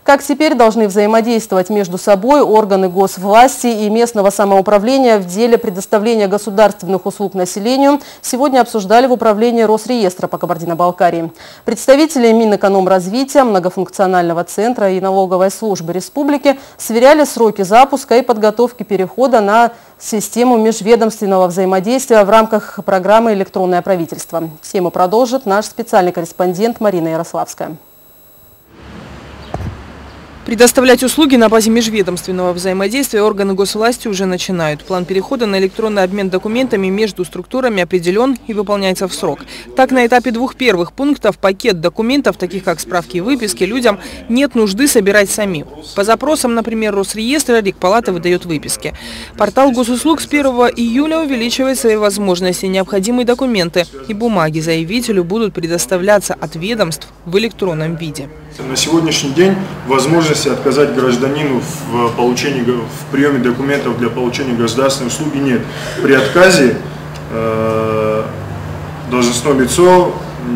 Как теперь должны взаимодействовать между собой органы госвласти и местного самоуправления в деле предоставления государственных услуг населению, сегодня обсуждали в управлении Росреестра по Кабардино-Балкарии. Представители Минэкономразвития, многофункционального центра и налоговой службы республики сверяли сроки запуска и подготовки перехода на систему межведомственного взаимодействия в рамках программы «Электронное правительство». Тему продолжит наш специальный корреспондент Марина Ярославская. Предоставлять услуги на базе межведомственного взаимодействия органы госвласти уже начинают. План перехода на электронный обмен документами между структурами определен и выполняется в срок. Так, на этапе двух первых пунктов пакет документов, таких как справки и выписки, людям нет нужды собирать самим. По запросам, например, Росреестра, Регпалата выдает выписки. Портал госуслуг с 1 июля увеличивает свои возможности. Необходимые документы и бумаги заявителю будут предоставляться от ведомств в электронном виде. На сегодняшний день возможности отказать гражданину в приеме документов для получения государственной услуги нет. При отказе должностное лицо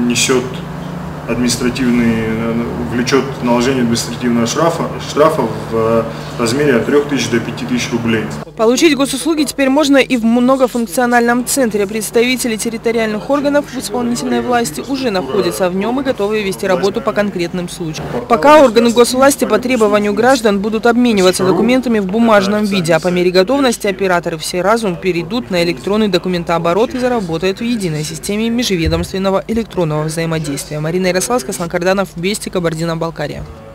влечет наложение административного штрафа в размере от 3000 до 5000 рублей. Получить госуслуги теперь можно и в многофункциональном центре. Представители территориальных органов исполнительной власти уже находятся в нем и готовы вести работу по конкретным случаям. Пока органы госвласти по требованию граждан будут обмениваться документами в бумажном виде, а по мере готовности операторы «Всей разум» перейдут на электронный документооборот и заработают в единой системе межведомственного электронного взаимодействия. Марина Ярославская, Аслан Карданов, Вести, Кабардино-Балкария.